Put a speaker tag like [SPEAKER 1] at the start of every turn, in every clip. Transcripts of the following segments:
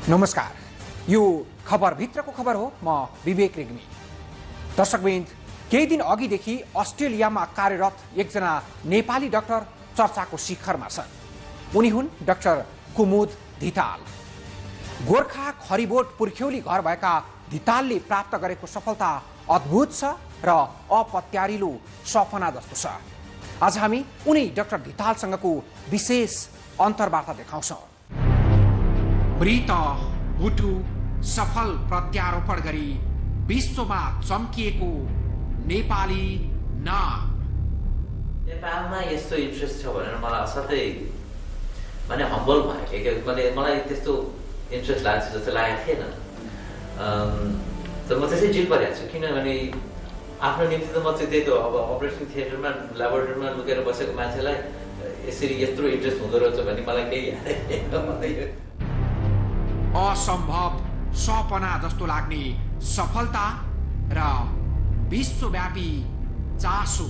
[SPEAKER 1] नमस्कार, यो खबर भित्रको खबर हो। म विवेक रेग्मी। दर्शकवृन्द, केही दिन अघिदेखि अस्ट्रेलियामा कार्यरत एकजना नेपाली डाक्टर चर्चाको शिखरमा छन्। उनी हुन् डाक्टर कुमुद धिताल। गोर्खा खरिबोट पुर्ख्यौली घर भएका धितालले प्राप्त गरेको सफलता अद्भुत छ र अपत्यारिलो सपना जस्तो छ। आज हामी उनी डाक्टर धितालसँगको विशेष अन्तर्वार्ता देखाउँछौँ। मृत मुटु सफल प्रत्यारोपण गरी विश्वमा चम्किएको नेपाली नाम।
[SPEAKER 2] नेपालमा यस्तो इन्ट्रेस्ट छ भनेर मलाई असाध्यै हम्बल भयो। मलाई त्यस्तो इन्ट्रेस्ट लाग्छ जस्तो लागेको थिएन। तर म त्यसै जिल परेको छु, किनभने आफ्नो निम्ति त म चाहिँ त्यही त अब अपरेसन थिएटरमा ल्याबोरेटरीमा लुकेर बसेको मान्छेलाई यसरी यत्रो इन्ट्रेस्ट हुँदो रहेछ भने मलाई केही यादै।
[SPEAKER 1] असम्भव सपना जस्तो लाग्ने सफलता र विश्वव्यापी चासो।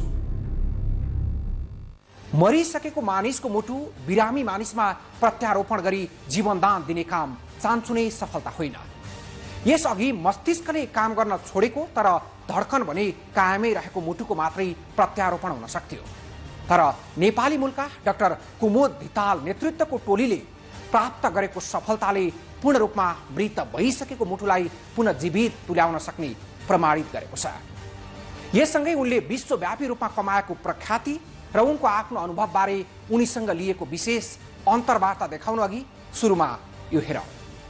[SPEAKER 1] मरिसकेको मानिसको मुटु बिरामी मानिसमा प्रत्यारोपण गरी जीवनदान दिने काम चान्चुने सफलता होइन। यसअघि मस्तिष्कले काम गर्न छोडेको तर धड्कन भने कायमै रहेको मुटुको मात्रै प्रत्यारोपण हुन सक्थ्यो। तर नेपाली मूलका डाक्टर कुमुद धिताल नेतृत्वको टोलीले प्राप्त गरेको सफलताले पूर्ण रूपमा मृत भइसकेको मुटुलाई पुनः जीवित तुल्याउन सक्ने प्रमाणित गरेको छ। यससँगै उनले विश्वव्यापी रूपमा कमाएको प्रख्याति र उनको आफ्नो अनुभवबारे उनीसँग लिएको विशेष अन्तर्वार्ता देखाउनु अघि सुरुमा यो हेरौँ।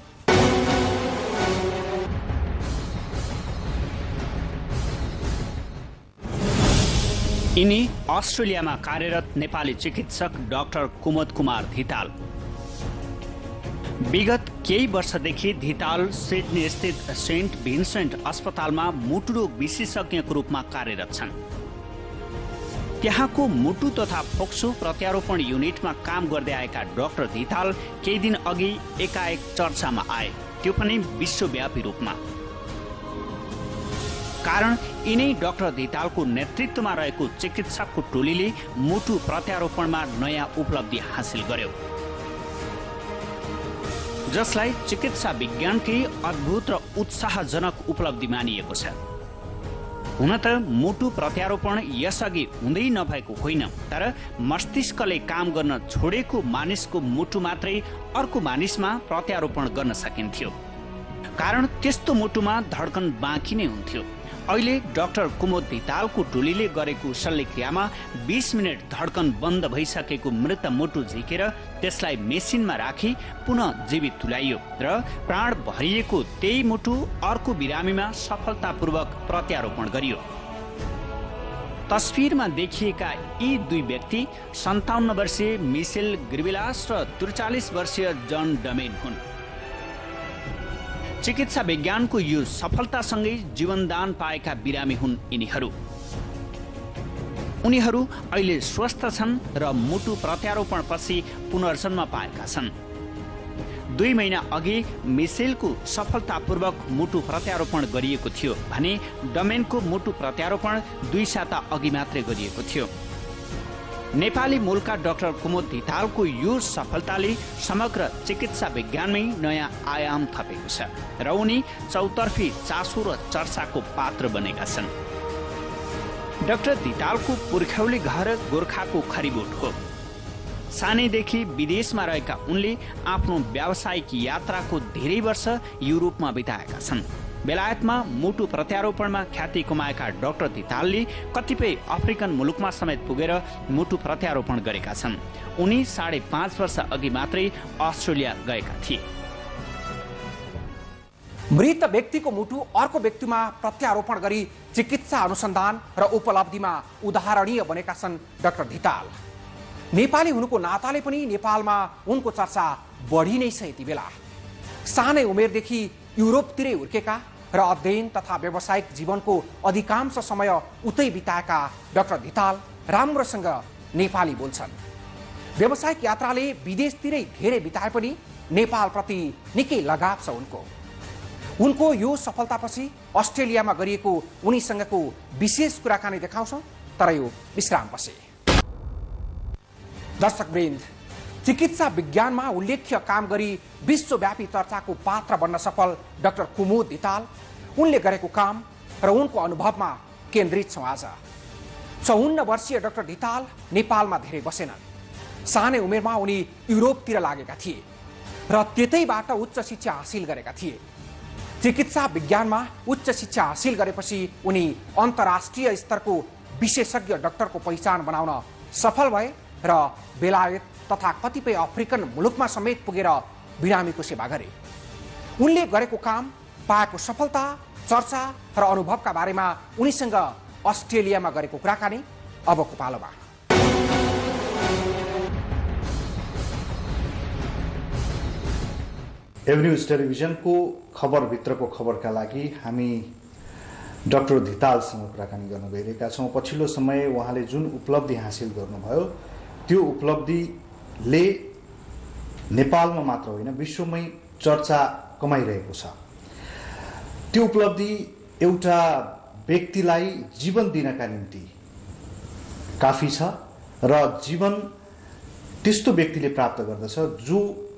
[SPEAKER 3] यिनी अस्ट्रेलियामा कार्यरत नेपाली चिकित्सक डाक्टर कुमुद कुमार धिताल। विगत केही वर्षदेखि धिताल सिडनी स्थित सेन्ट भिन्सेन्ट अस्पतालमा मुटु रोग विशेषज्ञको रूपमा कार्यरत छन्। त्यहाँको मुटु तथा फोक्सो प्रत्यारोपण युनिटमा काम गर्दै आएका डाक्टर धिताल केही दिन अघि एकाएक चर्चामा आए, त्यो पनि विश्वव्यापी रूपमा। कारण यिनै डाक्टर धितालको नेतृत्वमा रहेको चिकित्सकको टोलीले मुटु प्रत्यारोपणमा नयाँ उपलब्धि हासिल गर्यो, जसलाई चिकित्सा विज्ञानकै अद्भुत र उत्साहजनक उपलब्धि मानिएको छ। हुन त मुटु प्रत्यारोपण यसअघि हुँदै नभएको होइन, तर मस्तिष्कले काम गर्न छोडेको मानिसको मुटु मात्रै अर्को मानिसमा प्रत्यारोपण गर्न सकिन्थ्यो। कारण त्यस्तो मुटुमा धड्कन बाँकी नै हुन्थ्यो। अहिले डाक्टर कुमुद धितालको टोलीले गरेको शल्यक्रियामा 20 मिनट धड्कन बन्द भइसकेको मृत मुटु झिकेर त्यसलाई मेसिनमा राखी पुनः जीवित तुल्याइयो र प्राण भरिएको त्यही मुटु अर्को बिरामीमा सफलतापूर्वक प्रत्यारोपण गरियो। तस्विरमा देखिएका यी दुई व्यक्ति 57 वर्षीय मिसेल ग्रिविलास र 43 वर्षीय जन डमेन हुन्। चिकित्सा विज्ञानको यो सफलतासँगै जीवनदान पाएका बिरामी हुन् यिनीहरू। उनीहरू अहिले स्वस्थ छन् र मुटु प्रत्यारोपणपछि पुनर्जन्म पाएका छन्। 2 महिना अघि मिसेलको सफलतापूर्वक मुटु प्रत्यारोपण गरिएको थियो भने डमेनको मुटु प्रत्यारोपण 2 साता अघि मात्रै गरिएको थियो। नेपाली मूलका डाक्टर कुमुद धितालको यो सफलताले समग्र चिकित्सा विज्ञानमै नयाँ आयाम थपेको छ र उनी चौतर्फी चासो र चर्चाको पात्र बनेका छन्। डाक्टर धितालको पुर्ख्यौली घर गोर्खाको खरिबोट हो। सानैदेखि विदेशमा रहेका उनले आफ्नो व्यावसायिक यात्राको धेरै वर्ष युरोपमा बिताएका छन्। बेलायतमा मुटु प्रत्यारोपणमा ख्याति कमाएका डाक्टर धितालले कतिपय अफ्रिकन मुलुकमा समेत पुगेर मुटु प्रत्यारोपण गरेका छन्। उनी 5.5 वर्ष अघि मात्रै अस्ट्रेलिया गएका थिए।
[SPEAKER 1] मृत व्यक्तिको मुटु अर्को व्यक्तिमा प्रत्यारोपण गरी चिकित्सा अनुसन्धान र उपलब्धिमा उदाहरणीय बनेका छन् डाक्टर धिताल। नेपाली हुनुको नाताले पनि नेपालमा उनको चर्चा बढी नै छ। यति बेला सानै उमेरदेखि युरोपतिरै हुर्केका र अध्ययन तथा व्यावसायिक जीवनको अधिकांश समय उतै बिताएका डाक्टर धिताल राम्रोसँग नेपाली बोल्छन्। व्यावसायिक यात्राले विदेशतिरै धेरै बिताए पनि नेपालप्रति निकै लगाव छ उनको यो सफलतापछि अस्ट्रेलियामा गरिएको उनीसँगको विशेष कुराकानी देखाउँछौँ, तर यो विश्रामपछि। दर्शकवृन्द, चिकित्सा विज्ञानमा उल्लेख्य काम गरी विश्वव्यापी चर्चाको पात्र बन्न सफल डाक्टर कुमुद धिताल, उनले गरेको काम र उनको अनुभवमा केन्द्रित छौँ आज। 54 वर्षीय डाक्टर धिताल नेपालमा धेरै बसेनन्। सानै उमेरमा उनी युरोपतिर लागेका थिए र त्यतैबाट उच्च शिक्षा हासिल गरेका थिए। चिकित्सा विज्ञानमा उच्च शिक्षा हासिल गरेपछि उनी अन्तर्राष्ट्रिय स्तरको विशेषज्ञ डाक्टरको पहिचान बनाउन सफल भए र बेलायत तथा कतिपय अफ्रिकन मुलुकमा समेत पुगेर बिरामीको सेवा गरे। उनले गरेको काम, पाएको सफलता, चर्चा र अनुभवका बारेमा उनीसँग अस्ट्रेलियामा गरेको कुराकानी अबको पालोमा।
[SPEAKER 4] एभन्यूज टेलिभिजनको खबर भित्रको खबरका लागि हामी डाक्टर धितालसँग कुराकानी गर्न गइरहेका छौँ। पछिल्लो समय उहाँले जुन उपलब्धि हासिल गर्नुभयो त्यो उपलब्धिले नेपालमा मात्र होइन विश्वमै चर्चा कमाइरहेको छ। त्यो उपलब्धि एउटा व्यक्तिलाई जीवन दिनका निम्ति काफी छ र जीवन त्यस्तो व्यक्तिले प्राप्त गर्दछ जो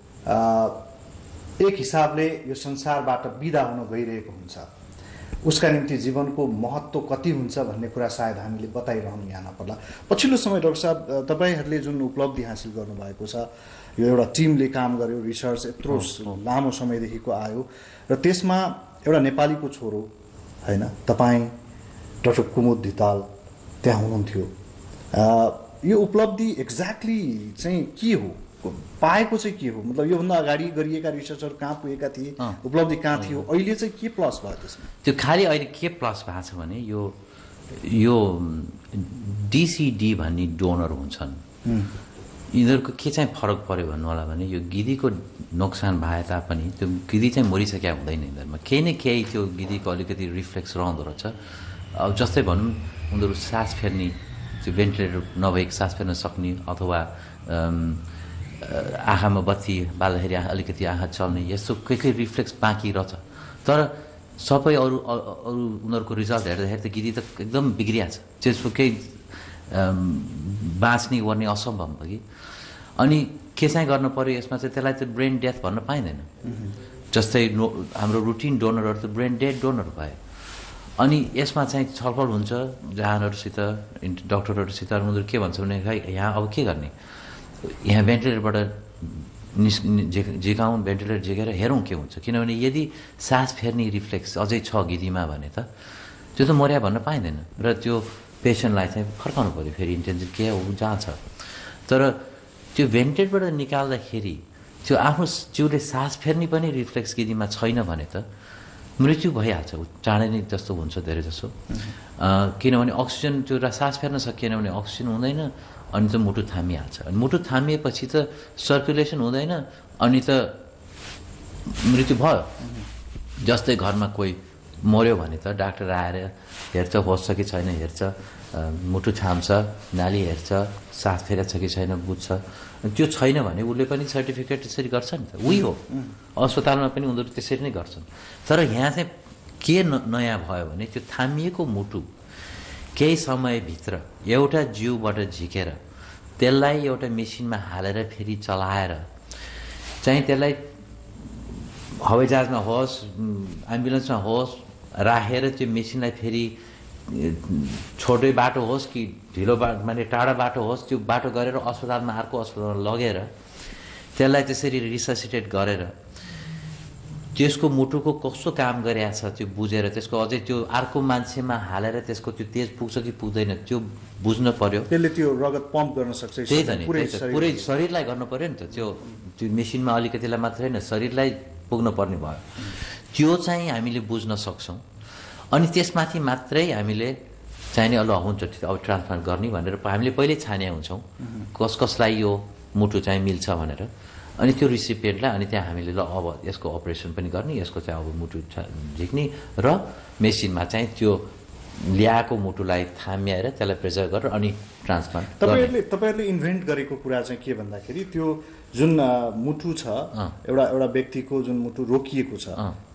[SPEAKER 4] एक हिसाबले यो संसारबाट बिदा हुन गइरहेको हुन्छ। उसका निम्ति जीवनको महत्त्व कति हुन्छ भन्ने कुरा सायद हामीले बताइरहनु यहाँ नपर्ला। पछिल्लो समय डाक्टर साहब तपाईहरूले जुन उपलब्धि हासिल गर्नुभएको छ, यो एउटा टिमले काम गर्यो, रिसर्च यत्रो लामो समयदेखिको आयो र त्यसमा एउटा नेपालीको छोरो होइन तपाईँ डाक्टर कुमुद धिताल त्यहाँ हुनुहुन्थ्यो। यो उपलब्धि एक्ज्याक्टली चाहिँ के हो, पाएको चाहिँ के हो? मतलब योभन्दा अगाडि गरिएका रिसर्चहरू कहाँ पुगेका थिए, उपलब्धि कहाँ थियो, अहिले चाहिँ के प्लस भयो त्यसमा?
[SPEAKER 2] त्यो खालि अहिले के प्लस भएको छ भने यो डिसिडी भन्ने डोनर हुन्छन्, यिनीहरूको के चाहिँ फरक पर्यो भन्नु होला भने यो गिदीको नोक्सान भए तापनि त्यो गिदी चाहिँ मरिसकेका हुँदैन यिनीहरूमा। केही न केही त्यो गिदीको अलिकति रिफ्लेक्स रहँदो रहेछ। अब जस्तै भनौँ उनीहरू सास फेर्ने, त्यो भेन्टिलेटर नभएको सास फेर्न सक्ने, अथवा आँखामा बत्ती बाल्दाखेरि अलिकति आँखा चल्ने, यस्तो केही रिफ्लेक्स बाँकी रहेछ। तर सबै अरू उनीहरूको रिजल्ट हेर्दाखेरि त गिदी त एकदम बिग्रिहाल्छ, त्यसको केही बाँच्ने गर्ने असम्भव भयो कि। अनि के चाहिँ गर्नु पर्यो यसमा चाहिँ, त्यसलाई त ब्रेन डेथ भन्न पाइँदैन। जस्तै हाम्रो रुटिन डोनरहरू त ब्रेन डेड डोनर भयो। अनि यसमा चाहिँ छलफल हुन्छ जहानहरूसित, डक्टरहरूसित। उनीहरू के भन्छ भने खै यहाँ अब के गर्ने, यहाँ भेन्टिलेटरबाट झिकाउँ, भेन्टिलेटर झिकेर हेरौँ के हुन्छ। किनभने यदि सास फेर्ने रिफ्लेक्स अझै छ गिदीमा भने त त्यो त मर्या भन्न पाइँदैन र त्यो पेसेन्टलाई चाहिँ फर्काउनु पऱ्यो फेरि इन्टेन्सिभ केयर ऊ जहाँ छ। तर त्यो भेन्टिलेटरबाट निकाल्दाखेरि त्यो आफ्नो जिउले सास फेर्ने पनि रिफ्लेक्स गिदीमा छैन भने त मृत्यु भइहाल्छ, चाँडै नै जस्तो हुन्छ धेरै जसो। किनभने अक्सिजन त्यो सास फेर्न सकिएन भने अक्सिजन हुँदैन, अनि त मुटु थामिहाल्छ। अनि मुटु थामिएपछि त सर्कुलेसन हुँदैन, अनि त मृत्यु भयो। जस्तै घरमा कोही मर्यो भने त डाक्टर आएर हेर्छ, होस् छ कि छैन हेर्छ, मुटु थाम्छ, नाली हेर्छ, सास फेरेको छ कि छैन बुझ्छ। त्यो छैन भने उसले पनि सर्टिफिकेट त्यसरी गर्छ नि त, उही हो। अस्पतालमा पनि उनीहरू त्यसरी नै गर्छन्। तर यहाँ चाहिँ के नयाँ भयो भने त्यो थामिएको मुटु केही समयभित्र एउटा जिउबाट झिकेर त्यसलाई एउटा मेसिनमा हालेर फेरि चलाएर चाहिँ त्यसलाई हवाईजहाजमा होस्, एम्बुलेन्समा होस् राखेर त्यो मेसिनलाई फेरि छोटै बाटो होस् कि ढिलो बाटो, माने टाढा बाटो होस्, त्यो बाटो गरेर अस्पतालमा अर्को अस्पतालमा लगेर त्यसलाई त्यसरी रिससिटेट गरेर त्यसको मुटुको कस्तो काम गरिरहेको छ त्यो बुझेर त्यसको अझै त्यो अर्को मान्छेमा हालेर त्यसको त्यो तेज पुग्छ कि पुग्दैन त्यो बुझ्न पर्यो।
[SPEAKER 4] त्यसले त्यो रगत पम्प गर्न सक्छ,
[SPEAKER 2] त्यही त नि, पुरै शरीरलाई गर्नु पर्यो नि त। त्यो मेसिनमा अलिकतिलाई मात्रै होइन, शरीरलाई पुग्न पर्ने भयो। त्यो चाहिँ हामीले बुझ्न सक्छौँ। अनि त्यसमाथि मात्रै हामीले चाहिने ल हुन्छ अब ट्रान्सप्लान्ट गर्ने भनेर हामीले पहिल्यै छाने हुन्छौँ कसलाई यो मुटु चाहिँ मिल्छ भनेर। अनि त्यो रिसिपिएन्टलाई अनि त्यहाँ हामीले ल अब यसको अपरेसन पनि गर्ने, यसको चाहिँ अब मुटु झिक्ने र मेसिनमा चाहिँ त्यो ल्याएको मुटुलाई थाम्याएर त्यसलाई प्रेजर गरेर अनि ट्रान्सप्लान्ट।
[SPEAKER 4] तपाईँहरूले इन्भेन्ट गरेको कुरा चाहिँ के भन्दाखेरि त्यो जुन मुटु छ, एउटा व्यक्तिको जुन मुटु रोकिएको छ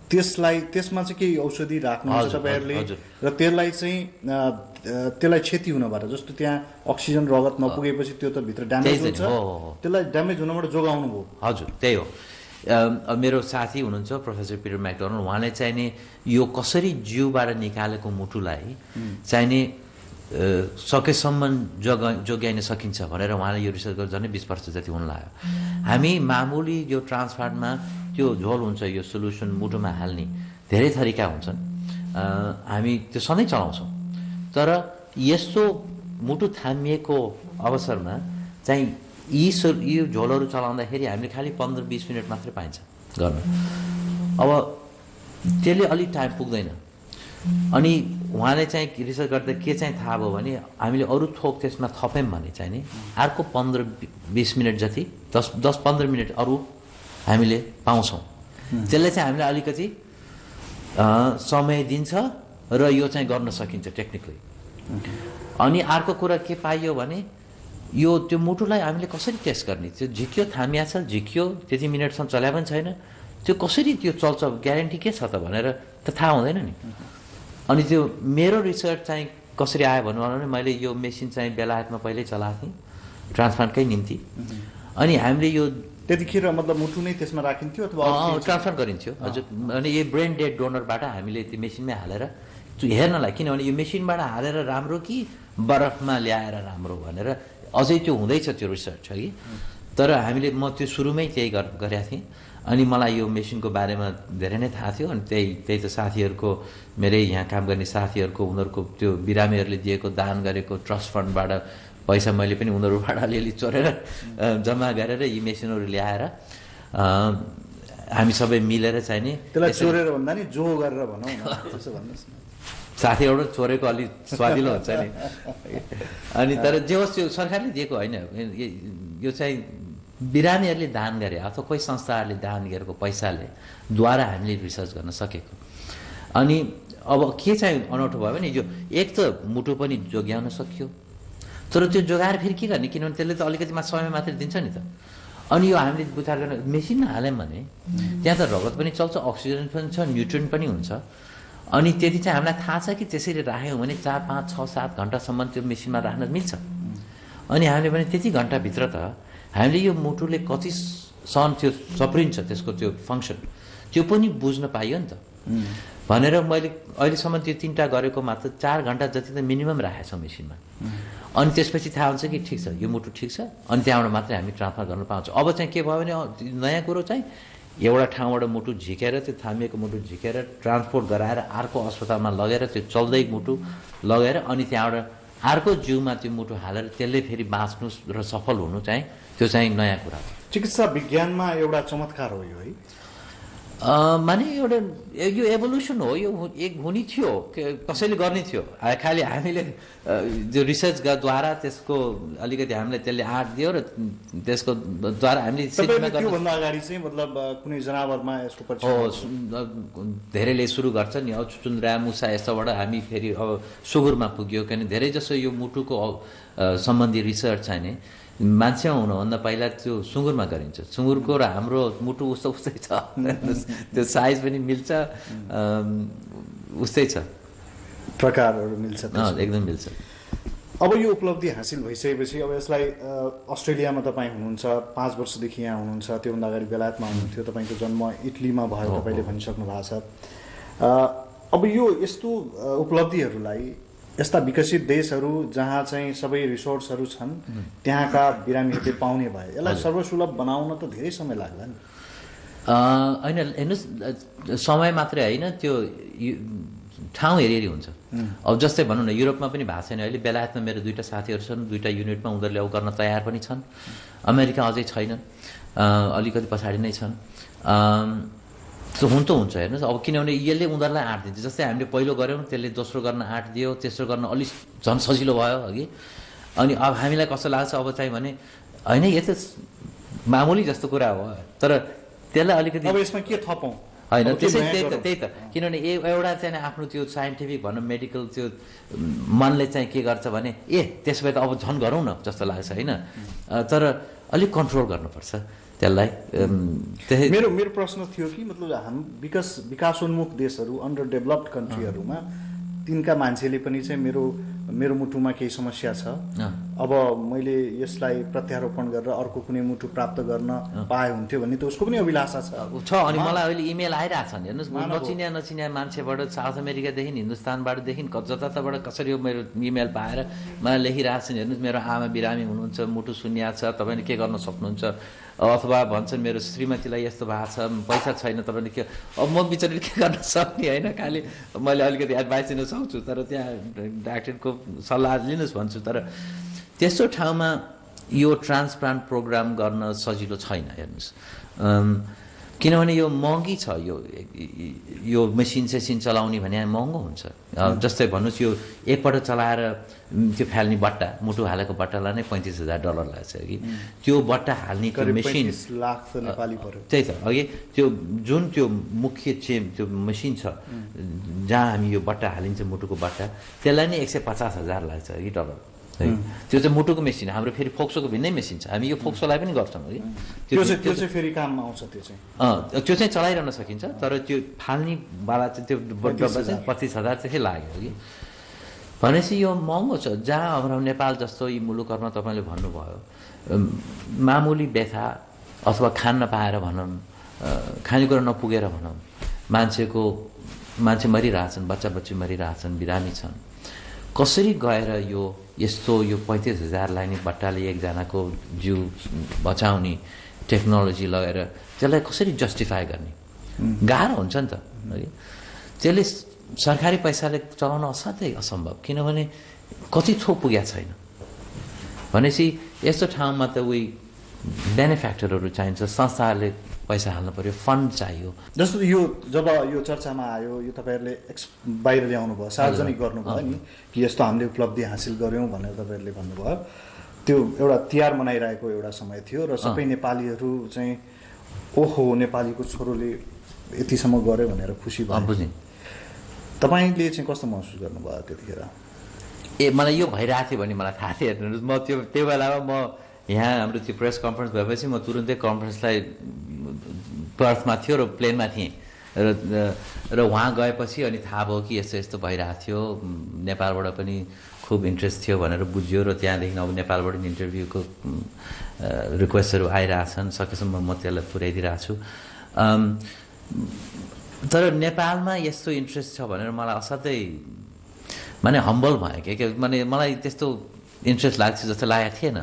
[SPEAKER 4] त्यसमा चाहिँ केही औषधि राख्नुहुन्छ तपाईँहरूले र त्यसलाई चाहिँ त्यसलाई क्षति हुनबाट जस्तो त्यहाँ अक्सिजन रगत नपुगेपछि त्यो त भित्र ड्यामेज हुन्छ त्यसलाई ड्यामेज हुनबाट जोगाउनु भयो
[SPEAKER 2] हजुर त्यही हो मेरो साथी हुनुहुन्छ प्रोफेसर पिटर म्याकडोनल्ड उहाँले चाहिने यो कसरी जिउबाट निकालेको मुटुलाई चाहिने सकेसम्म जोगाइन सकिन्छ भनेर उहाँले यो रिसर्च गरेर झन् 20 वर्ष जति हुन लाग्यो हामी मामुली यो ट्रान्सप्लान्टमा त्यो झोल हुन्छ यो सोल्युसन मुटुमा हाल्ने धेरै तरिका हुन्छन् हामी त्यो सधैँ चलाउँछौँ तर यस्तो मुटु थामिएको अवसरमा चाहिँ यी झोलहरू चलाउँदाखेरि हामीले खालि 15-20 मिनट मात्रै पाइन्छ गर्न अब त्यसले अलिक टाइम पुग्दैन अनि उहाँले चाहिँ रिसर्च गर्दा के चाहिँ थाहा भयो भने हामीले अरू थोक त्यसमा थप्यौँ भने चाहिँ नि अर्को 15-20 मिनट जति 10-15 मिनट अरू हामीले पाउँछौँ त्यसले चाहिँ हामीलाई अलिकति समय दिन्छ र यो चाहिँ गर्न सकिन्छ टेक्निकली अनि अर्को कुरा के पाइयो भने यो त्यो मुटुलाई हामीले कसरी टेस्ट गर्ने त्यो झिक्यो थामिया छ झिक्यो त्यति मिनटसम्म चल्या पनि छैन त्यो कसरी त्यो चल्छ ग्यारेन्टी के छ त भनेर त थाहा हुँदैन नि अनि त्यो मेरो रिसर्च चाहिँ कसरी आयो भन्नु भने मैले यो मेसिन चाहिँ बेलायतमा पहिल्यै चलाएको थिएँ ट्रान्सप्लान्टकै निम्ति अनि हामीले यो
[SPEAKER 4] त्यतिखेर मतलब मुटु नै त्यसमा राखिन्थ्यो अथवा
[SPEAKER 2] ट्रान्सप्लान्ट गरिन्थ्यो हजुर अनि यो ब्रेन डेड डोनरबाट हामीले त्यो मेसिनमै हालेर हेर्नलाई किनभने यो मेसिनबाट हालेर राम्रो कि बरफमा ल्याएर राम्रो भनेर अझै त्यो हुँदैछ त्यो रिसर्च है तर हामीले म त्यो सुरुमै त्यही गरेका थिएँ अनि मलाई यो मेसिनको बारेमा धेरै नै थाहा थियो अनि त्यही त साथीहरूको मेरै यहाँ काम गर्ने साथीहरूको उनीहरूको त्यो बिरामीहरूले दिएको दान गरेको ट्रस्ट फन्डबाट पैसा मैले पनि उनीहरूबाट अलिअलि चोरेर जम्मा गरेर यी मेसिनहरू ल्याएर हामी सबै मिलेर चाहिने
[SPEAKER 4] त्यसलाई चोरेर भन्दा नि जो गरेर भनौँ न त्यसो भन्नुहोस् न
[SPEAKER 2] साथीहरू चोरेको अलिक स्वादिलो हुन्छ नि अनि तर जे होस् त्यो सरकारले दिएको होइन यो चाहिँ बिरामीहरूले दान गरे अथवा कोही संस्थाहरूले दान गरेको पैसाले द्वारा हामीले रिसर्च गर्न सकेको अनि अब के चाहिँ अनौठो भयो भने यो एक त मुटु पनि जोगाउन सकियो तर त्यो जोगाएर फेरि के गर्ने किनभने त्यसले त अलिकति समय मात्रै दिन्छ नि त अनि यो हामीले विचार गर्न मेसिनमा हाल्यौँ भने त्यहाँ त रगत पनि चल्छ अक्सिजन पनि छ न्युट्रियन पनि हुन्छ अनि त्यति चाहिँ हामीलाई थाहा छ कि त्यसरी राख्यौँ भने 4, 5, 6, 7 घन्टासम्म त्यो मेसिनमा राख्न मिल्छ अनि हामीले भने त्यति घन्टाभित्र त हामीले यो मुटुले कति सन त्यो सप्रिन्छ त्यसको त्यो फङ्सन त्यो पनि बुझ्न पाइयो नि त भनेर मैले अहिलेसम्म त्यो 3टा गरेको मात्र 4 घन्टा जति त मिनिमम राखेको छौँ मेसिनमा अनि त्यसपछि थाहा हुन्छ कि ठिक छ यो मुटु ठिक छ अनि त्यहाँबाट मात्रै हामी ट्रान्सफर गर्न पाउँछौँ अब चाहिँ के भयो भने नयाँ कुरो चाहिँ एउटा ठाउँबाट मुटु झिकेर त्यो थामिएको मुटु झिकेर ट्रान्सपोर्ट गराएर अर्को अस्पतालमा लगेर त्यो चल्दै मुटु लगेर अनि त्यहाँबाट अर्को जिउमा त्यो मुटु हालेर त्यसले फेरि बाँच्नु र सफल हुनु चाहिँ त्यो चाहिँ नयाँ कुरा हो
[SPEAKER 4] चिकित्सा विज्ञानमा एउटा चमत्कार हो यो है
[SPEAKER 2] माने एउटा यो एभोल्युसन हो यो एक हुने थियो कसैले गर्ने थियो खालि हामीले जो रिसर्चद्वारा त्यसको अलिकति हामीले त्यसले आँट दियो र त्यसको द्वारा हामीले
[SPEAKER 4] त्योभन्दा अगाडि चाहिँ मतलब कुनै जनावरमा यसको परीक्षण
[SPEAKER 2] धेरैले सुरु गर्छ नि चुचुन्द्रा मुसा यस्तोबाट हामी फेरि अब सुँगुरमा पुग्यो किनभने धेरै जसो यो मुटुको सम्बन्धी रिसर्च चाहिँ नि मान्छेमा हुनुभन्दा पहिला त्यो सुँगुरमा गरिन्छ सुँगुरको र हाम्रो मुटु उस्तै छ त्यो साइज पनि मिल्छ उस्तै छ
[SPEAKER 4] प्रकारहरू मिल्छ
[SPEAKER 2] एकदम मिल्छ
[SPEAKER 4] अब यो उपलब्धि हासिल भइसकेपछि अब यसलाई अस्ट्रेलियामा तपाईँ हुनुहुन्छ 5 वर्षदेखि यहाँ हुनुहुन्छ त्योभन्दा अगाडि बेलायतमा हुनुहुन्थ्यो तपाईँको जन्म इटलीमा भयो तपाईँले भनिसक्नु भएको छ अब यो यस्तो उपलब्धिहरूलाई यस्ता विकसित देशहरू जहाँ चाहिँ सबै रिसोर्सहरू छन् त्यहाँका बिरामीहरूले पाउने भए यसलाई सर्वसुलभ बनाउन त धेरै समय लाग्ला नि
[SPEAKER 2] होइन हेर्नुहोस् समय मात्रै होइन त्यो ठाउँ हेरी हुन्छ अब जस्तै भनौँ न युरोपमा पनि भएको छैन अहिले बेलायतमा मेरो 2टा साथीहरू छन् 2टा युनिटमा उनीहरूले अब गर्न तयार पनि छन् अमेरिका अझै छैन अलिकति पछाडि नै छन् हुन्छ हेर्नुहोस् अब किनभने यसले उनीहरूलाई आँट दिन्छ जस्तै हामीले पहिलो गऱ्यौँ त्यसले दोस्रो गर्न आँट दियो तेस्रो गर्न अलिक झन् सजिलो भयो अघि अनि अब हामीलाई कस्तो लाग्छ अब चाहिँ भने होइन यो त मामुली जस्तो कुरा हो तर त्यसलाई अलिकति
[SPEAKER 4] अब यसमा के थपौँ
[SPEAKER 2] होइन त्यही त किनभने एउटा चाहिँ आफ्नो त्यो साइन्टिफिक भनौँ मेडिकल त्यो मनले चाहिँ के गर्छ भने त्यसो भए त अब झन् गरौँ न जस्तो लाग्छ होइन तर अलिक कन्ट्रोल गर्नुपर्छ त्यसलाई
[SPEAKER 4] मेरो प्रश्न थियो कि मतलब हाम विकासोन्मुख देशहरू अन्डर डेभलप्ड कन्ट्रीहरूमा तिनका मान्छेले पनि चाहिँ मेरो मुटुमा केही समस्या छ, अब मैले यसलाई प्रत्यारोपण गरेर अर्को कुनै मुटु प्राप्त गर्न पाए हुन्थ्यो भन्ने त उसको पनि अभिलाषा छ।
[SPEAKER 2] अनि मलाई अहिले इमेल आइरहेछन्, हेर्नुहोस् नचिन्या मान्छेबाट साउथ अमेरिकादेखि हिन्दुस्तानबाटदेखि जतातताबाट कसरी मेरो इमेल पाएर मलाई लेखिरहेछन्, हेर्नुहोस् मेरो आमा बिरामी हुनुहुन्छ, मुटु शून्य छ, तपाईँले के गर्न सक्नुहुन्छ, अथवा भन्छन् मेरो श्रीमतीलाई यस्तो भएको छ, पैसा छैन, तपाईँले के, अब म बिचरा के गर्न सक्ने होइन, खालि मैले अलिकति एडभाइस दिन सक्छु, तर त्यहाँ डाक्टरको सल्लाह लिनुहोस् भन्छु। तर त्यस्तो ठाउँमा यो ट्रान्सप्लान्ट प्रोग्राम गर्न सजिलो छैन, हेर्नुहोस्, किनभने यो महँगी छ, यो मेसिन सेसिन चलाउने भने महँगो हुन्छ। जस्तै भन्नुहोस् यो एकपल्ट चलाएर त्यो फाल्ने बट्टा, मुटु हालेको बट्टालाई नै $35,000 लाग्छ कि त्यो बट्टा हाल्ने त्यो मेसिन, त्यही त अघि त्यो जुन त्यो मुख्य त्यो मेसिन छ जहाँ हामी यो बट्टा हालिन्छ मुटुको बट्टा, त्यसलाई नै $150,000 लाग्छ कि डलर। त्यो चाहिँ मुटुको मेसिन, हाम्रो फेरि फोक्सोको भिन्नै मेसिन छ, हामी यो फोक्सोलाई पनि गर्छौँ कि
[SPEAKER 4] त्यो चाहिँ फेरि काममा आउँछ,
[SPEAKER 2] त्यो चाहिँ चलाइरहन सकिन्छ, तर त्यो फाल्नेवाला चाहिँ त्यो डब्बा चाहिँ $25,000 चाहिँ लाग्यो कि। भनेपछि यो महँगो छ। जहाँ हाम्रो नेपाल जस्तो यी मुलुकहरूमा तपाईँले भन्नुभयो मामुली व्यथा अथवा खान नपाएर भनौँ, खानेकुरा नपुगेर भनौँ, मान्छे मरिरहेछन्, बच्चा बच्ची मरिरहेछन्, बिरामी छन्, कसरी गएर यस्तो यो $35,000 लाग्ने बट्टाले एकजनाको जिउ बचाउने टेक्नोलोजी लगाएर त्यसलाई कसरी जस्टिफाई गर्ने, गाह्रो हुन्छ नि त। त्यसले सरकारी पैसाले चलाउन असाध्यै असम्भव, किनभने कति थोक पुगेको छैन। भनेपछि यस्तो ठाउँमा त उही बेनिफ्याक्टरहरू चाहिन्छ, संस्थाहरूले पैसा हाल्नु पर्यो, फन्ड चाहियो।
[SPEAKER 4] जस्तो यो जब यो चर्चामा आयो, यो तपाईँहरूले बाहिर ल्याउनु भयो, सार्वजनिक गर्नुभयो नि कि यस्तो हामीले उपलब्धि हासिल गऱ्यौँ भनेर तपाईँहरूले भन्नुभयो, त्यो एउटा तिहार मनाइरहेको एउटा समय थियो र सबै नेपालीहरू चाहिँ ओहो नेपालीको छोरोले यतिसम्म गर्यो भनेर खुसी भयो। तपाईँले चाहिँ कस्तो महसुस गर्नुभयो त्यतिखेर?
[SPEAKER 2] मलाई यो भइरहेको थियो भने मलाई थाहा थियो, हेर्नुहोस् म त्यो बेलामा म यहाँ हाम्रो त्यो प्रेस कन्फरेन्स भएपछि म तुरुन्तै कन्फरेन्सलाई पर्थमा थियो र प्लेनमा थिएँ र वहाँ गएपछि अनि थाहा भयो कि यस्तो यस्तो भइरहेको थियो, नेपालबाट पनि खुब इन्ट्रेस्ट थियो भनेर बुझ्यो र त्यहाँदेखि अब नेपालबाट इन्टरभ्यूको रिक्वेस्टहरू आइरहेछन्, सकेसम्म म त्यसलाई पुर्याइदिरहेको छु। तर नेपालमा यस्तो इन्ट्रेस्ट छ भनेर मलाई असाध्यै माने हम्बल भयो कि माने मलाई त्यस्तो इन्ट्रेस्ट लाग्छ जस्तो लागेको थिएन।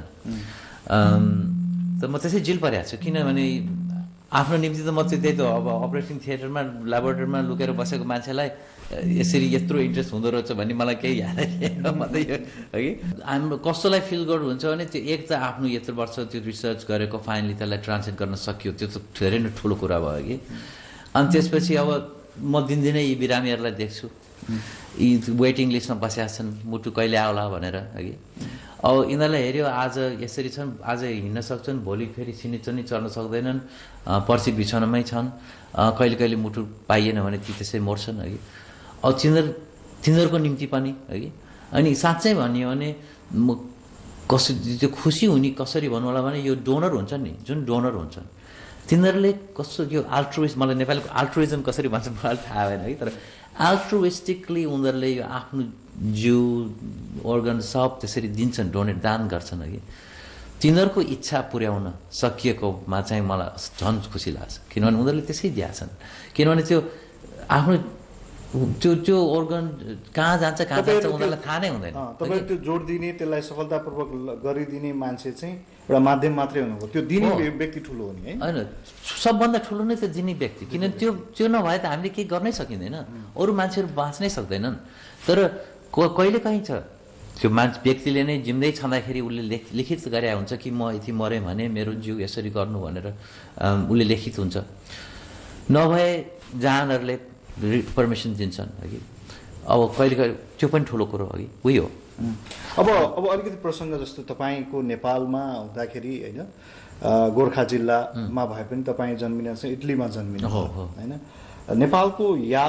[SPEAKER 2] त म त्यसै जिल परेको छु, किनभने आफ्नो निम्ति त म त्यही त अब अपरेटिङ थिएटरमा ल्याबोरेटरीमा लुकेर बसेको मान्छेलाई यसरी यत्रो इन्ट्रेस्ट हुँदो रहेछ भन्ने मलाई केही यादै थिएन। मात्रै है कि हाम्रो कस्तोलाई फिल गर्नुहुन्छ भने त्यो एक त आफ्नो यत्रो वर्ष त्यो रिसर्च गरेको फाइनली त्यसलाई ट्रान्सलेट गर्न सकियो, त्यो त धेरै नै ठुलो कुरा भयो कि। अनि त्यसपछि अब म दिनदिनै यी बिरामीहरूलाई देख्छु, यी वेटिङ लिस्टमा बसेका छन्, मुटु कहिले आउला भनेर है कि। अब यिनीहरूलाई हेऱ्यो आज यसरी छन्, आज हिँड्न सक्छन्, भोलि फेरि सिनिचनी चढ्न सक्दैनन्, पर्सि बिछाउनमै छन्, कहिले कहिले मुटु पाइएन भने ती त्यसै मर्छन् है कि। अब तिनीहरूको निम्ति पनि है कि। अनि साँच्चै भन्यो भने म कसरी त्यो खुसी हुने कसरी भन्नु होला भने यो डोनर हुन्छन् नि, जुन डोनर हुन्छन् तिनीहरूले कस्तो यो अल्ट्रुइस्ट, मलाई नेपालीको अल्ट्रुइजम कसरी भन्छ मलाई थाहा भएन है, तर अल्ट्रुइस्टिकली उनीहरूले यो आफ्नो जिउ अर्गन सब त्यसरी दिन्छन्, डोनेट दान गर्छन् कि। तिनीहरूको इच्छा पुर्याउन सकिएकोमा चाहिँ मलाई झन् खुसी लाग्छ, किनभने उनीहरूले त्यसै दिएछन्। किनभने त्यो आफ्नो त्यो अर्गन कहाँ जान्छ उनीहरूलाई थाहा नै हुँदैन।
[SPEAKER 4] तपाईँ त्यो जोड दिने, त्यसलाई सफलतापूर्वक गरिदिने मान्छे चाहिँ एउटा माध्यम मात्रै हुनुभयो, त्यो दिने व्यक्ति ठुलो हो नि है।
[SPEAKER 2] होइन, सबभन्दा ठुलो नै त्यो दिने व्यक्ति, किनभने त्यो नभए त हामीले केही गर्नै सकिँदैन, अरू मान्छेहरू बाँच्नै सक्दैनन्। तर कहिले काहीँ छ त्यो व्यक्तिले नै जिउँदै छँदाखेरि उसले लिखित गरे हुन्छ कि म यति मरेँ भने मेरो जिउ यसरी गर्नु भनेर उसले लिखित हुन्छ। नभए जहाँहरूले पर्मिसन दिन्छन् अघि, अब कहिले कहिले त्यो पनि ठुलो कुरो अघि उही हो।
[SPEAKER 4] अब अलिकति प्रसङ्ग जस्तो तपाईँको नेपालमा हुँदाखेरि होइन, गोर्खा जिल्लामा भए पनि तपाईँ जन्मिन चाहिँ इटलीमा जन्मिनु होइन, नेपालको याद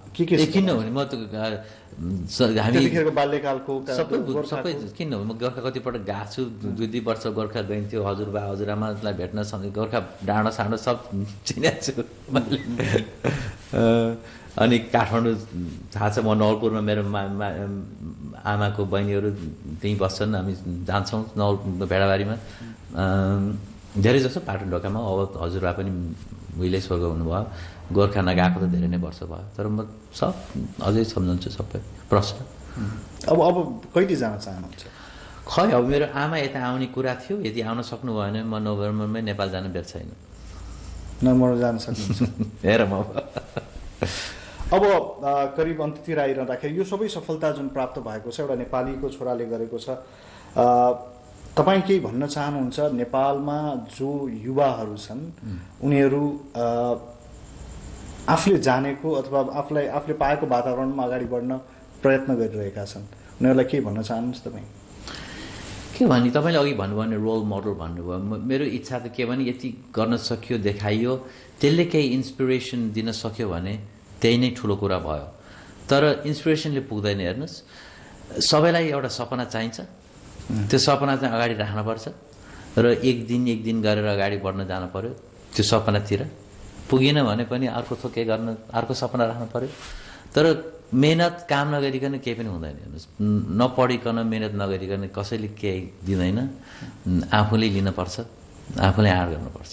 [SPEAKER 4] के
[SPEAKER 2] किन हो भने म त हामी
[SPEAKER 4] त्यतिखेरको बाल्यकालको
[SPEAKER 2] सबै किन हो म गोर्खा कतिपल्ट गएको छु 2-2 वर्ष गोर्खा गइन्थ्यो हजुरबा हजुरआमालाई भेट्न सँगै गोर्खा डाँडा साँडो सब चिनेको छु मैले अनि काठमाडौँ थाहा छ म नवलपुरमा मेरो आमाको बहिनीहरू त्यहीँ बस्छन् हामी जान्छौँ भेडाबारीमा धेरै जसो पाटन ढोकामा अब हजुरबा पनि उहिले स्वर्ग हुनुभयो गोर्खा नगएको त धेरै नै वर्ष भयो तर म सब अझै सम्झन्छु सबै प्रश्न
[SPEAKER 4] अब कहिले जान चाहनुहुन्छ
[SPEAKER 2] खै अब मेरो आमा यता आउने कुरा थियो यदि आउन सक्नु भएन म नोभेम्बरमै नेपाल जान बेर छैन
[SPEAKER 4] नम्बर जान सक्नुहुन्छ
[SPEAKER 2] हेर म
[SPEAKER 4] अब करिब अन्त्यतिर आइरहँदाखेरि यो सबै सफलता जुन प्राप्त भएको छ एउटा नेपालीको छोराले गरेको छ तपाईँ केही भन्न चाहनुहुन्छ नेपालमा जो युवाहरू छन् उनीहरू आफूले जानेको अथवा आफूले पाएको वातावरणमा अगाडि बढ्न प्रयत्न गरिरहेका छन् उनीहरूलाई के भन्न चाहनुहुन्छ तपाईँ
[SPEAKER 2] के भने तपाईँले अघि भन्नुभयो भने रोल मोडल भन्नुभयो मेरो इच्छा त के भने यति गर्न सकियो देखाइयो त्यसले केही इन्सपिरेसन दिन सक्यो भने त्यही नै ठुलो कुरा भयो तर इन्सपिरेसनले पुग्दैन हेर्नुहोस् सबैलाई एउटा सपना चाहिन्छ त्यो सपना चाहिँ अगाडि राख्नुपर्छ र एक दिन गरेर अगाडि बढ्न जानु पर्यो त्यो सपनातिर पुगेन भने पनि अर्को थोक के गर्न अर्को सपना राख्नु पर्यो तर मेहनत काम नगरिकन केही पनि हुँदैन हेर्नुहोस् नपढिकन मेहनत नगरिकन कसैले केही दिँदैन आफूले लिनुपर्छ आफूले आड गर्नुपर्छ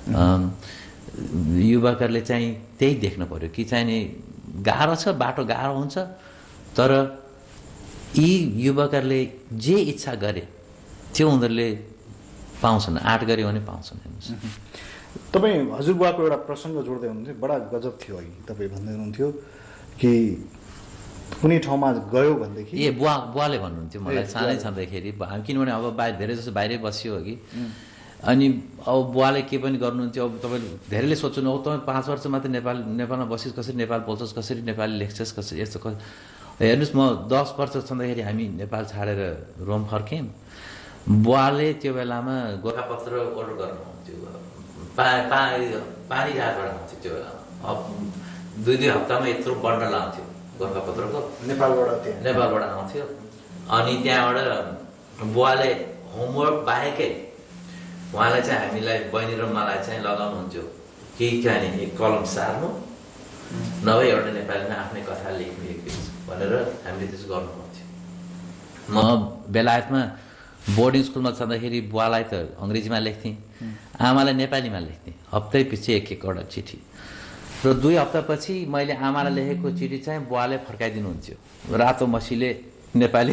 [SPEAKER 2] युवकहरूले चाहिँ त्यही देख्नु पर्यो कि चाहिँ नि गाह्रो छ बाटो गाह्रो हुन्छ तर यी युवकहरूले जे इच्छा गरे त्यो उनीहरूले पाउँछन् आँट गऱ्यो भने पाउँछन् हेर्नुहोस्
[SPEAKER 4] तपाईँ हजुरबुवाको एउटा प्रसङ्ग जोड्दै हुनुहुन्थ्यो बडा गजब थियो अघि तपाईँ भन्दै हुनुहुन्थ्यो कि कुनै ठाउँमा गयो भनेदेखि
[SPEAKER 2] बुवाले भन्नुहुन्थ्यो मलाई सानै छँदाखेरि किनभने अब धेरै जस्तो बाहिरै बसियो कि अनि अब बुवाले के पनि गर्नुहुन्थ्यो अब तपाईँले धेरैले सोच्नु अब तपाईँ 5 वर्ष मात्रै नेपालमा बसिस् कसरी नेपाल बोल्छस् कसरी नेपाली लेख्छस् कसरी यस्तो हेर्नुहोस् म 10 वर्ष छँदाखेरि हामी नेपाल छाडेर रोम फर्क्यौँ बुवाले त्यो बेलामा गोरखापत्र अर्डर गर्नुहुन्थ्यो पानी घाटबाट आउँथ्यो त्यो बेलामा अब 2 हप्तामा यत्रो बन्डल आउँथ्यो गोरखापत्रको नेपालबाट आउँथ्यो अनि त्यहाँबाट बुवाले होमवर्क बाहेकै उहाँलाई चाहिँ हामीलाई बहिनी र मलाई चाहिँ लगाउनुहुन्थ्यो कि कहाँनिर कलम सार्नु नभए एउटा नेपालीमा आफ्नै कथा लेख्ने भनेर हामीले त्यसो गर्नुहुन्थ्यो म बेलायतमा बोर्डिङ स्कुलमा छँदाखेरि बुवालाई त अङ्ग्रेजीमा लेख्थेँ आमालाई नेपालीमा लेख्थेँ हप्तै पछि एक-एकवटा चिठी र 2 हप्तापछि मैले आमालाई लेखेको चिठी चाहिँ बुवाले फर्काइदिनुहुन्थ्यो रातो मसीले नेपाली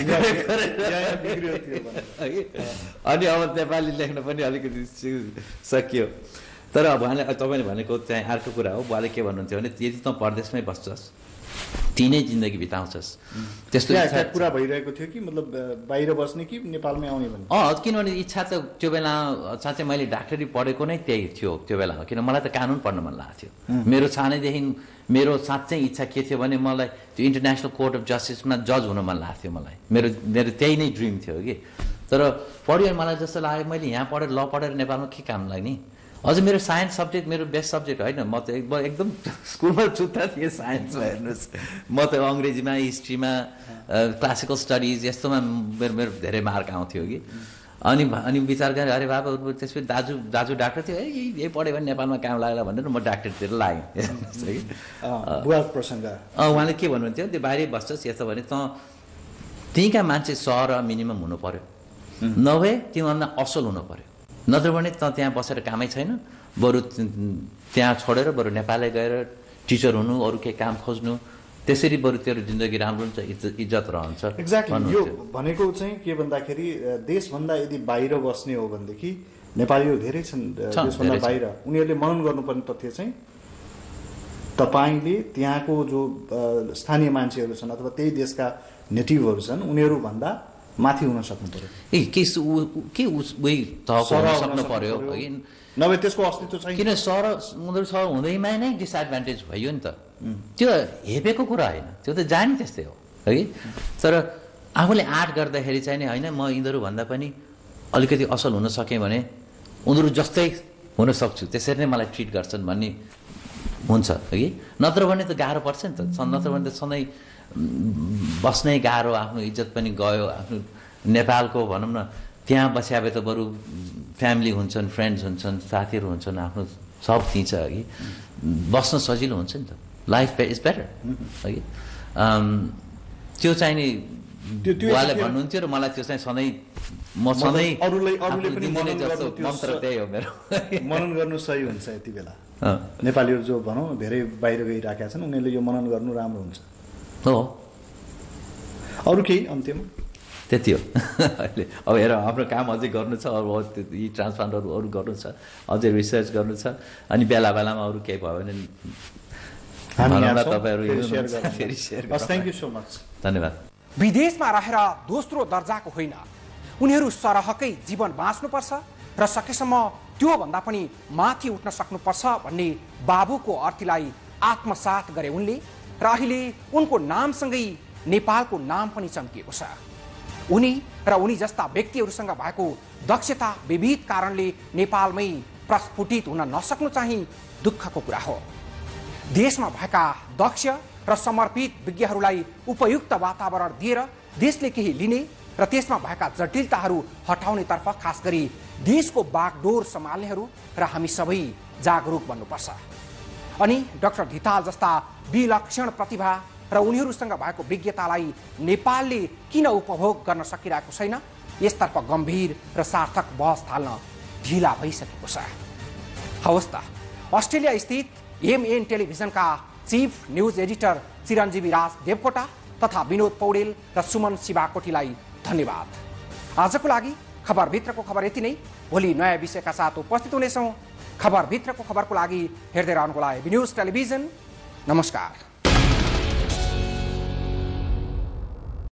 [SPEAKER 2] अनि अब नेपाली लेख्न पनि अलिकति सकियो तर उहाँले तपाईँले भनेको चाहिँ अर्को कुरा हो बुवाले के भन्नुहुन्थ्यो भने यदि त परदेशमै बस्छस् तिनै जिन्दगी बिताउँछस् त्यस्तो
[SPEAKER 4] कुरा भइरहेको थियो कि मतलब बाहिर बस्ने कि नेपालमै आउने भन्ने
[SPEAKER 2] किनभने इच्छा त त्यो बेला साँच्चै मैले डाक्टरी पढेको नै त्यही थियो त्यो बेलामा किन मलाई त कानुन पढ्न मन लाग्थ्यो मेरो सानैदेखि मेरो साँच्चै इच्छा के थियो भने मलाई त्यो इन्टरनेसनल कोर्ट अफ जस्टिसमा जज हुन मन लाग्थ्यो मलाई मेरो त्यही नै ड्रिम थियो कि तर पढ्यो मलाई जस्तो लाग्यो मैले यहाँ पढेर ल पढेर नेपालमा के काम लाग्ने अझ मेरो साइन्स सब्जेक्ट मेरो बेस्ट सब्जेक्ट होइन म त एकदम स्कुलमा चुत्ता थिएँ साइन्समा हेर्नुहोस् म त अङ्ग्रेजीमा हिस्ट्रीमा क्लासिकल स्टडिज यस्तोमा मेरो धेरै मार्क आउँथ्यो कि अनि विचार गरेँ अरे बाबा त्यसपछि दाजु डाक्टर थियो यही पढ्यो भने नेपालमा काम लाग्ला भनेर म डाक्टरतिर लागेँ उहाँले के भन्नुहुन्थ्यो त्यो बाहिरै बस्छस् यस्तो भने त त्यहीँका मान्छे सहर मिनिमम हुनु पर्यो नभए त्योभन्दा असल हुनु पर्यो नत्र भने त त्यहाँ बसेर कामै छैन बरु त्यहाँ छोडेर बरु नेपालै गएर टिचर हुनु अरू केही काम खोज्नु त्यसरी बरु तेरो जिन्दगी राम्रो हुन्छ इज्जत रहन्छ
[SPEAKER 4] एक्ज्याक्टली यो भनेको चाहिँ के भन्दाखेरि देशभन्दा यदि बाहिर बस्ने हो भनेदेखि नेपालीहरू धेरै छन् देशभन्दा बाहिर उनीहरूले मनन गर्नुपर्ने तथ्य चाहिँ तपाईँले त्यहाँको जो स्थानीय मान्छेहरू छन् अथवा त्यही देशका नेटिभहरू छन् उनीहरूभन्दा माथि हुन सक्नु पर्यो
[SPEAKER 2] सक्नु पर्यो
[SPEAKER 4] नभए त्यसको अस्तित्व चाहिँ
[SPEAKER 2] किन उनीहरू सहर हुँदैमा नै डिसएडभान्टेज भयो नि त त्यो हेपेको कुरा होइन त्यो त जाने त्यस्तै हो है तर आफूले आँट गर्दाखेरि चाहिँ नि होइन म यिनीहरूभन्दा पनि अलिकति असल हुन सकेँ भने उनीहरू जस्तै हुन सक्छु त्यसरी नै मलाई ट्रिट गर्छन् भन्ने हुन्छ कि नत्र भने त गाह्रो पर्छ नि त नत्र भने त सधैँ बस्नै गाह्रो आफ्नो इज्जत पनि गयो आफ्नो नेपालको भनौँ न त्यहाँ बस्या भए त बरु फ्यामिली हुन्छन् फ्रेन्ड्स हुन्छन् साथीहरू हुन्छन् आफ्नो सब थिन्छ कि बस्न सजिलो हुन्छ नि त लाइफ इज बेटर है त्यो चाहिँ नि उहाँले भन्नुहुन्थ्यो र मलाई त्यो चाहिँ सधैँ म सधैँ
[SPEAKER 4] अरूले पनि
[SPEAKER 2] मन्त्र त्यही हो मेरो
[SPEAKER 4] मनन गर्नु सही हुन्छ यति बेला नेपालीहरू जो भनौँ धेरै बाहिर गइराखेका छन् उनीहरूले यो मनन गर्नु राम्रो हुन्छ
[SPEAKER 2] हो
[SPEAKER 4] अरू केही अन्त्यमा
[SPEAKER 2] त्यति हो अहिले अब हेर हाम्रो काम अझै गर्नु छ अब यी ट्रान्सप्लान्टहरू अरू गर्नु छ अझै रिसर्च गर्नु छ अनि बेला बेलामा अरू केही भयो भने
[SPEAKER 4] थ्याङ्क यू सो मच
[SPEAKER 2] धन्यवाद
[SPEAKER 1] विदेशमा रहेर दोस्रो दर्जाको होइन उनीहरू सरहकै जीवन बाँच्नुपर्छ र सकेसम्म त्योभन्दा पनि माथि उठ्न सक्नुपर्छ भन्ने बाबुको अर्थीलाई आत्मसात गरे उनले र अहिले उनको नामसँगै नेपालको नाम पनि चम्किएको छ उनी र उनी जस्ता व्यक्तिहरूसँग भएको दक्षता विविध कारणले नेपालमै प्रस्फुटित हुन नसक्नु चाहिँ दुःखको कुरा हो देशमा भएका दक्ष र समर्पित विज्ञहरूलाई उपयुक्त वातावरण दिएर देशले केही लिने र त्यसमा भएका जटिलताहरू हटाउनेतर्फ खास गरी देशको बागडोर सम्हाल्नेहरू र हामी सबै जागरुक बन्नुपर्छ अनि डाक्टर धिताल जस्ता विलक्षण प्रतिभा र उनीहरूसँग भएको विज्ञतालाई नेपालले किन उपभोग गर्न सकिरहेको छैन यसतर्फ गम्भीर र सार्थक बहस थाल्न ढिला भइसकेको छ हवस् त अस्ट्रेलिया स्थित एमएन टेलिभिजनका chief news editor Chiranjeevi Raj Devkota तथा विनोद पौडेल र सुमन शिवाकोटीलाई धन्यवाद आजको लागि खबरभित्रको खबर यति नै भोलि नयाँ विषयका साथ उपस्थित हुनेछौँ खबरभित्रको खबरको लागि हेर्दै रहनुको लागि न्यूज टेलिभिजन नमस्कार